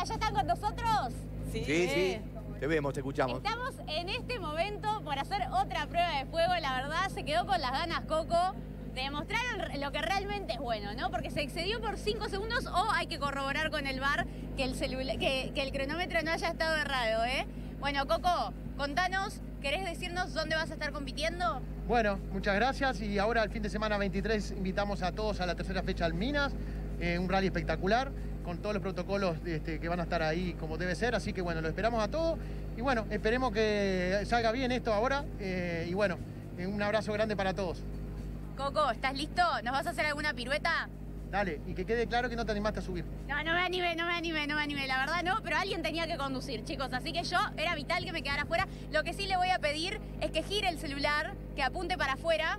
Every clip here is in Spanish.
¿ya están con nosotros? Sí. Te vemos, te escuchamos. Estamos en este momento por hacer otra prueba de fuego. La verdad, se quedó con las ganas Coco de demostrar lo que realmente es bueno, ¿no? Porque se excedió por 5 segundos o hay que corroborar con el VAR que el cronómetro no haya estado errado, ¿eh? Bueno, Coco, contanos, ¿querés decirnos dónde vas a estar compitiendo? Bueno, muchas gracias y ahora el fin de semana 23 invitamos a todos a la tercera fecha del Minas, un rally espectacular con todos los protocolos que van a estar ahí como debe ser, así que bueno, lo esperamos a todos y bueno, esperemos que salga bien esto ahora y bueno, un abrazo grande para todos. Coco, ¿estás listo? ¿Nos vas a hacer alguna pirueta? Dale, y que quede claro que no te animaste a subir. No me animé, la verdad no, pero alguien tenía que conducir, chicos, así que yo era vital que me quedara afuera. Lo que sí le voy a pedir es que gire el celular, que apunte para afuera,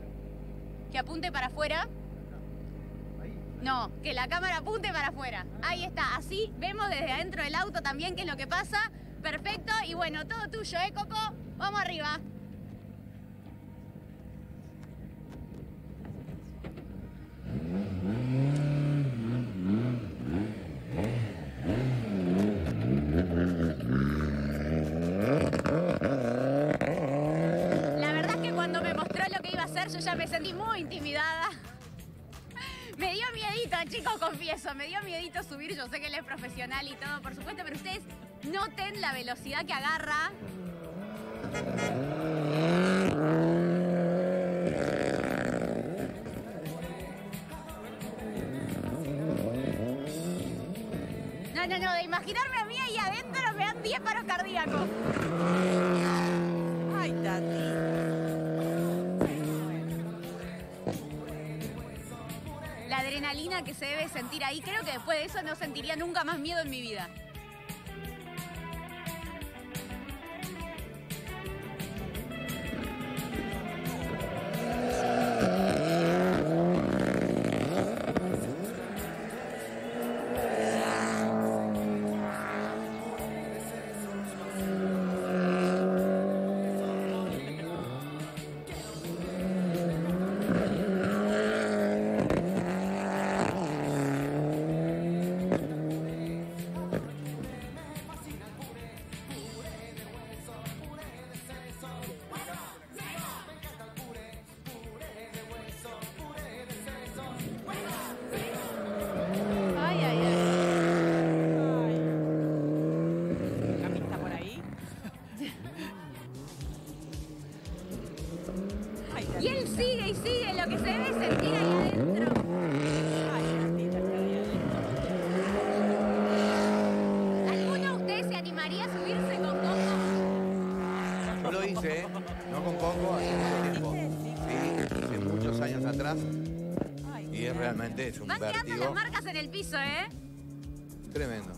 No, que la cámara apunte para afuera. Ahí está, así vemos desde adentro del auto también qué es lo que pasa. Perfecto, y bueno, todo tuyo, Coco? Vamos arriba. La verdad es que cuando me mostró lo que iba a hacer, yo ya me sentí muy intimidada. Me dio miedito, chicos, confieso, me dio miedito subir. Yo sé que él es profesional y todo, por supuesto, pero ustedes noten la velocidad que agarra. No, de imaginarme a mí ahí adentro me dan 10 paros cardíacos. Ay, Tati. La adrenalina que se debe sentir ahí, creo que después de eso no sentiría nunca más miedo en mi vida. Y él sigue y sigue, lo que se debe sentir ahí adentro. ¿Alguno de ustedes se animaría a subirse con Coco? Yo lo hice, ¿eh? No con Coco, hace mucho tiempo. Sí, hace muchos años atrás. Y es realmente un Van quedando vértigo las marcas en el piso, ¿eh? tremendo.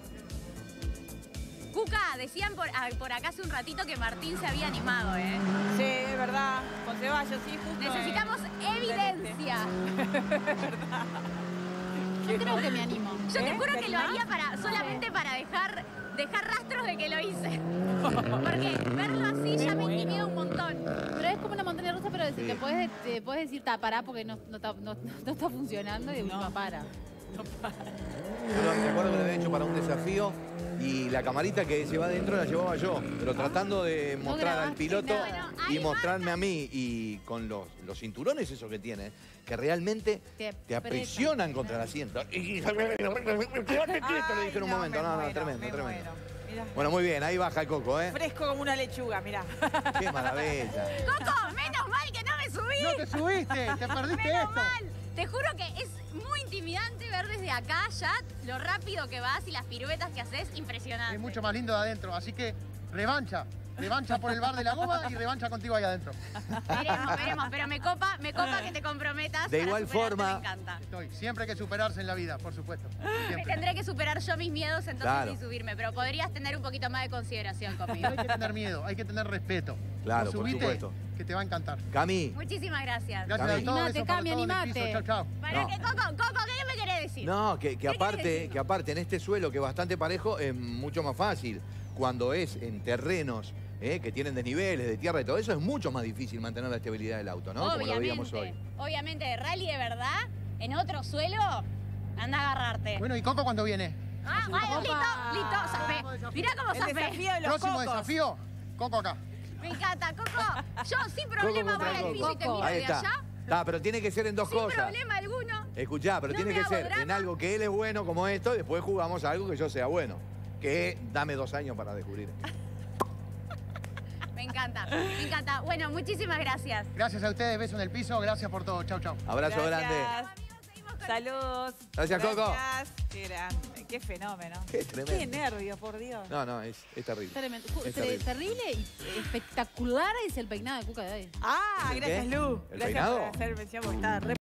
Cuca, decían por acá hace un ratito que Martín se había animado, ¿eh? Sí, es verdad. Con Ceballos, sí, justo. Necesitamos evidencia. ¿Verdad? Yo creo que me animo. Yo te juro que lo ¿Verdad? haría solamente para dejar rastros de que lo hice. Porque verlo así ya me intimida un montón. Pero es como una montaña rusa, pero Sí. te puedes decir, pará porque no está funcionando y de última para. Yo me acuerdo que lo había hecho para un desafío y la camarita que lleva adentro la llevaba yo, pero tratando de mostrar al piloto y mostrarme a mí y con los cinturones esos que tiene, que realmente te aprisionan contra el asiento. Y te lo dije en un momento, tremendo. Bueno, muy bien, ahí baja el Coco, ¿eh? Fresco como una lechuga, mirá. Qué maravilla. Coco, menos mal que no me subí. ¡No te subiste! ¡Te perdiste Menos esto! mal. Te juro que es muy intimidante ver desde acá ya lo rápido que vas y las piruetas que haces, impresionante. Es mucho más lindo de adentro, así que revancha. Revancha por el bar de la goma y revancha contigo ahí adentro. Veremos, pero me copa que te comprometas. De para igual superarte, forma- me encanta. Siempre hay que superarse en la vida, por supuesto. Siempre. Tendré que superar yo mis miedos entonces Claro. y subirme, pero podrías tener un poquito más de consideración conmigo. No hay que tener miedo, hay que tener respeto. Claro, Vos por subite, supuesto. que te va a encantar. Cami, Muchísimas gracias. Gracias Cami. a todos. Animate, besos para Cami, todos en el animate. piso. Chau, chau. Para No. que Coco, ¿qué me querés decir? no, que querés decir? aparte en este suelo que es bastante parejo es mucho más fácil. Cuando es en terrenos que tienen desniveles, de tierra y todo eso, es mucho más difícil mantener la estabilidad del auto, ¿no? Como lo veíamos hoy. Obviamente, de rally de verdad, en otro suelo, anda a agarrarte. Bueno, ¿y Coco cuándo viene? Ah, bueno, listo, zafé. Mirá cómo El zafé. desafío de los Próximo cocos. desafío, Coco acá. Me encanta, Coco. Yo sin problema contra voy al Coco. piso y te miro Ahí de está. allá. Pero tiene que ser en dos Sin cosas. problema alguno. Escuchá, pero No tiene me que hago ser drama. en algo que él es bueno como esto, y después jugamos a algo que yo sea bueno. Que dame 2 años para descubrir. Me encanta, me encanta. Bueno, muchísimas gracias. Gracias a ustedes, beso en el piso, gracias por todo. Chau, chau. Abrazo grande. Saludos. Gracias, Coco. Qué grande, qué fenómeno. Qué tremendo. Qué nervio, por Dios. No, es terrible. Tremendo. Es terrible. Terrible y espectacular es el peinado de Cuca de hoy. Ah, ¿El gracias, qué? Lu. ¿El Gracias peinado? por hacer mención porque estaba re